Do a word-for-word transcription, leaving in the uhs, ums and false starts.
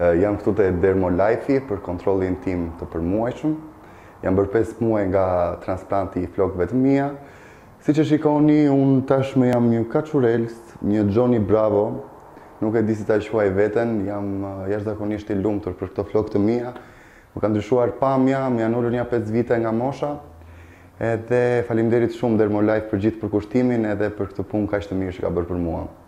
Jam këtu te Dermolife për kontrollin tim të përmuajshëm. Jam bërë pesë muaj nga transplanti i flokëve të mia. Siç e shikoni, unë tashmë jam një kaçurels, një Johnny Bravo. Nuk e di si ta quaj veten, jam jashtëzakonisht i lumtur për këto flokë të mia. Më ka ndryshuar pamja, më janë ulur një pesë vite nga mosha. Edhe faleminderit shumë Dermolife për gjithë përkushtimin edhe për këtë punë kaq të mirë që ka bërë për mua.